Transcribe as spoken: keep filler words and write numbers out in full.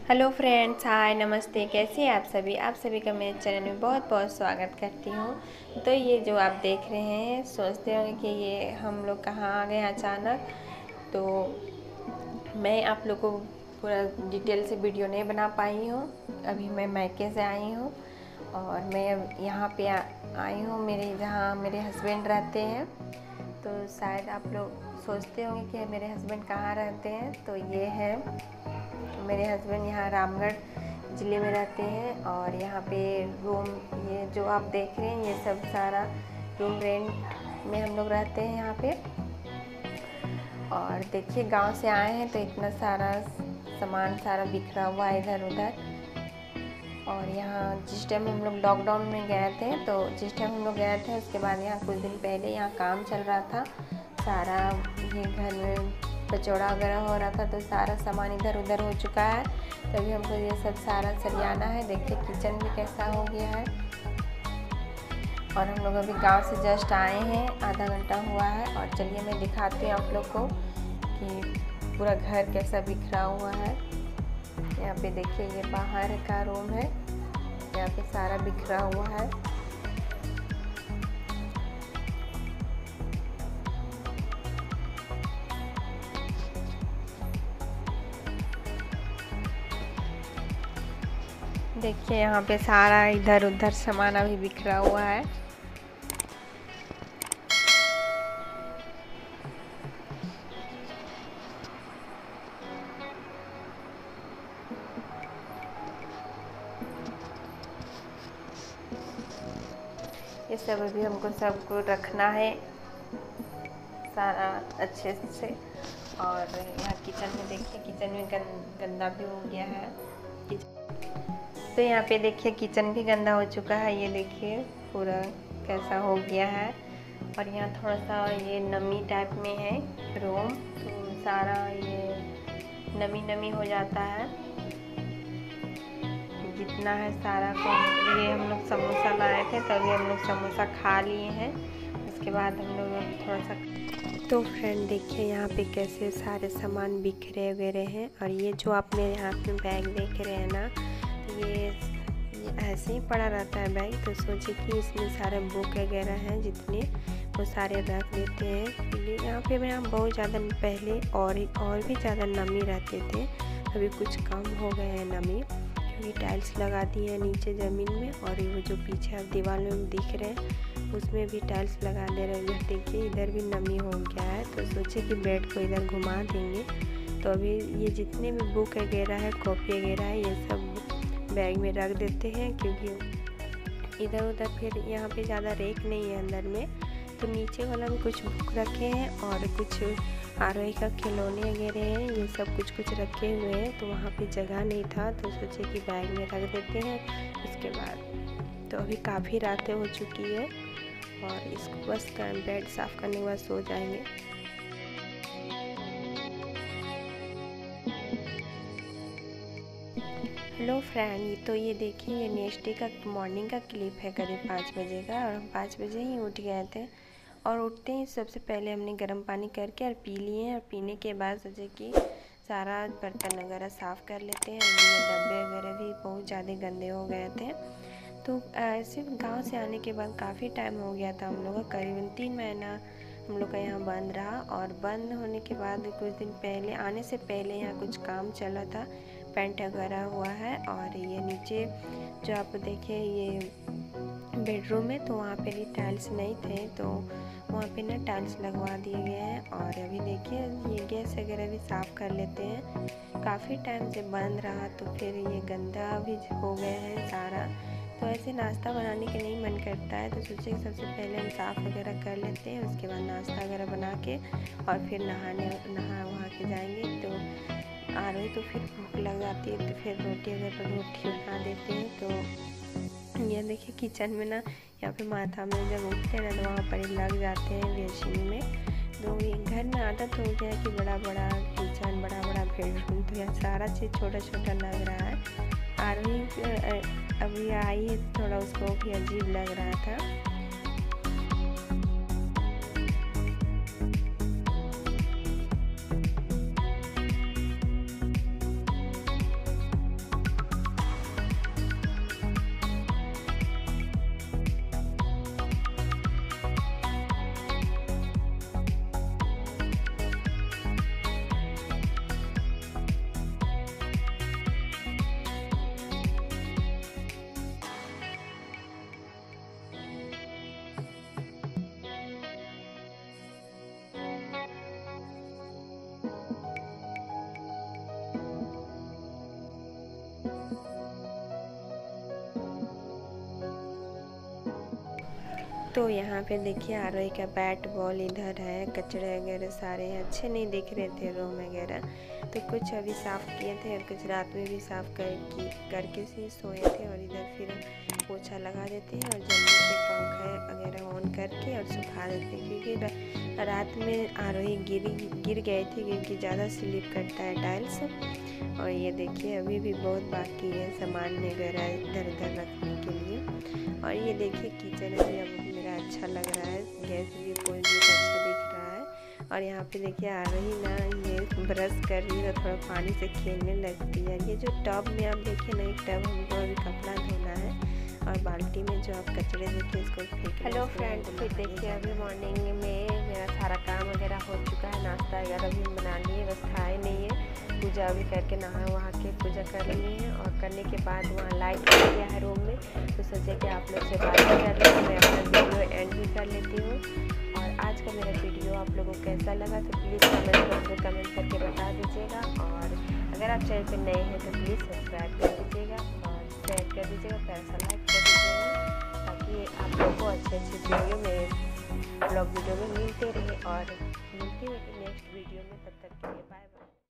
Hello friends, हाय, नमस्ते। कैसे हैं आप सभी आप सभी का मेरे चैनल में बहुत बहुत स्वागत करती हूँ। तो ये जो आप देख रहे हैं, सोचते होंगे कि ये हम लोग कहाँ आ गए अचानक। तो मैं आप लोग को पूरा डिटेल से वीडियो नहीं बना पाई हूँ। अभी मैं मायके से आई हूँ और मैं यहाँ पे आ, आई हूँ मेरे जहाँ मेरे हस्बैंड रहते हैं। तो शायद आप लोग सोचते होंगे कि मेरे हस्बैंड कहाँ रहते हैं। तो ये है मेरे हस्बैंड, यहाँ रामगढ़ ज़िले में रहते हैं। और यहाँ पे रूम, ये जो आप देख रहे हैं, ये सब सारा रूम रेंट में हम लोग रहते हैं यहाँ पे। और देखिए, गांव से आए हैं तो इतना सारा सामान सारा बिखरा हुआ है इधर उधर। और यहाँ जिस टाइम हम लोग लॉकडाउन में गए थे, तो जिस टाइम हम लोग गए थे उसके बाद यहाँ कुछ दिन पहले यहाँ काम चल रहा था सारा। ये घर में कचौड़ा वगैरह हो रहा था, तो सारा सामान इधर उधर हो चुका है। तभी हमको ये सब सारा सरियाना है। देखिए किचन भी कैसा हो गया है। और हम लोग अभी गांव से जस्ट आए हैं, आधा घंटा हुआ है। और चलिए मैं दिखाती हूँ आप लोग को कि पूरा घर कैसा बिखरा हुआ है। यहाँ पे देखिए, ये बाहर का रूम है, यहाँ पे सारा बिखरा हुआ है। देखिए यहाँ पे सारा इधर उधर सामान अभी बिखरा हुआ है। ये सब अभी हमको सबको रखना है सारा अच्छे से। और यहाँ किचन में देखिए, किचन में गंदा भी हो गया है। तो यहाँ पे देखिए किचन भी गंदा हो चुका है। ये देखिए पूरा कैसा हो गया है। और यहाँ थोड़ा सा ये नमी टाइप में है रूम, तो सारा ये नमी नमी हो जाता है। जितना है सारा को, ये हम लोग समोसा लाए थे, तभी हम लोग समोसा खा लिए हैं। उसके बाद हम लोग थोड़ा सा। तो फ्रेंड देखिए यहाँ पे कैसे सारे सामान बिखरे वगैरह हैं। और ये जो आप मेरे हाथ में बैग देख रहे हैं ना, ये, ये ऐसे ही पड़ा रहता है बैग। तो सोचे कि इसमें सारे बुक वगैरह हैं जितने, वो सारे रख देते हैं। यहाँ पे मैं बहुत ज़्यादा पहले और और भी ज़्यादा नमी रहते थे, अभी कुछ कम हो गए हैं नमी, क्योंकि टाइल्स लगा दी है नीचे ज़मीन में। और वो जो पीछे आप दीवार में दिख रहे हैं, उसमें भी टाइल्स लगा दे रहे हैं। देखिए इधर भी नमी हो गया है। तो सोचे कि बेड को इधर घुमा देंगे। तो अभी ये जितने भी बुक वगैरह है, कॉपी वगैरह है, ये सब बैग में रख देते हैं, क्योंकि इधर उधर फिर यहाँ पे ज़्यादा रेक नहीं है अंदर में। तो नीचे वाला में कुछ बुक रखे हैं और कुछ आरोही का खिलौने वगैरह हैं, ये सब कुछ कुछ रखे हुए हैं। तो वहाँ पे जगह नहीं था, तो सोचे कि बैग में रख देते हैं। उसके बाद तो अभी काफ़ी रातें हो चुकी है और इसको बस बेड साफ़ करने के बाद सो जाएंगे। हेलो फ्रेंड, तो ये देखिए, ये नेक्स्ट डे का मॉर्निंग का क्लिप है, करीब पाँच बजे का। और हम पाँच बजे ही उठ गए थे। और उठते ही सबसे पहले हमने गर्म पानी करके और पी लिए। और पीने के बाद सोचे कि सारा बर्तन वगैरह साफ़ कर लेते हैं। डब्बे वगैरह भी बहुत ज़्यादा गंदे हो गए थे। तो ऐसे गांव से आने के बाद काफ़ी टाइम हो गया था हम लोग का, करीबन तीन महीना हम लोग का यहाँ बंद रहा। और बंद होने के बाद कुछ दिन पहले, आने से पहले यहाँ कुछ काम चला था, पेंट वगैरह हुआ है। और ये नीचे जो आप देखें, ये बेडरूम है, तो वहाँ पे भी टाइल्स नहीं थे, तो वहाँ पे ना टाइल्स लगवा दिए गए हैं। और अभी देखिए ये गैस वगैरह भी साफ़ कर लेते हैं। काफ़ी टाइम से बंद रहा, तो फिर ये गंदा भी हो गए हैं सारा। तो ऐसे नाश्ता बनाने के नहीं मन करता है, तो सोचे कि सबसे पहले हम साफ़ वगैरह कर लेते हैं। उसके बाद नाश्ता वगैरह बना के और फिर नहाने नहा वहा के जाएंगे। तो आ रही तो फिर भूख लग जाती है, तो फिर रोटी अगर रोटी बना देते हैं। तो ये देखिए किचन में ना, यहाँ पे माथा में जब उठते हैं ना, तो वहाँ पर ही लग जाते हैं बेसिन में। तो ये घर में आदत हो गया कि बड़ा बड़ा किचन, बड़ा बड़ा बेडरूम, तो यहाँ सारा चीज़ छोटा छोटा लग रहा है। आरवी अभी आई है, थोड़ा उसको भी अजीब लग रहा था। तो यहाँ पे देखिए आरोही का बैट बॉल इधर है, कचरे वगैरह सारे अच्छे नहीं दिख रहे थे रूम वगैरह, तो कुछ अभी साफ़ किए थे और कुछ रात में भी साफ़ कर की करके से सोए थे। और इधर फिर पोछा लगा देते हैं और जल्दी से पंखा वगैरह ऑन करके और सुखा देते हैं, क्योंकि रात में आरोही गिर गिर गए थे क्योंकि ज़्यादा स्लिप करता है टाइल्स। और ये देखिए अभी भी बहुत बाकी है सामान वगैरह इधर उधर रखने के लिए। और ये देखिए किचन भी अब मेरा अच्छा लग रहा है, गैस भी कोई भी अच्छा दिख रहा है। और यहाँ पे देखिए आ रही ना ये ब्रश कर रही है तो थोड़ा पानी से खेलने लगती है। ये जो टब में आप देखिए ना, एक टब हमको अभी कपड़ा धोना है और बाल्टी में जो आप कचरे देखिए इसको फेंक। हेलो फ्रेंड्स, फिर देखिए अभी मॉर्निंग में मेरा सारा काम वगैरह हो चुका है, नाश्ता वगैरह भी बना लिए, बस खाए नहीं है। पूजा भी करके नहा वहा के पूजा कर ली है और करने के बाद वहाँ लाइट लग गया है रूम में, तो सोचे कि आप लोग से बात कर लेते मैं अपना वीडियो एंड भी कर लेती हूँ। और आज का मेरा वीडियो आप लोगों को कैसा लगा तो प्लीज़ कमेंट बॉक्स में कमेंट करके बता दीजिएगा। और अगर आप चैनल पर नए हैं तो प्लीज़ सब्सक्राइब कर दीजिएगा और शेयर कर दीजिएगा, प्यार सा लाइक कर दीजिएगा, ताकि आप लोगों को अच्छे अच्छे वीडियो में ब्लॉग वीडियो में मिलते रहे। और मिलती है नेक्स्ट वीडियो में, तब तक के लिए।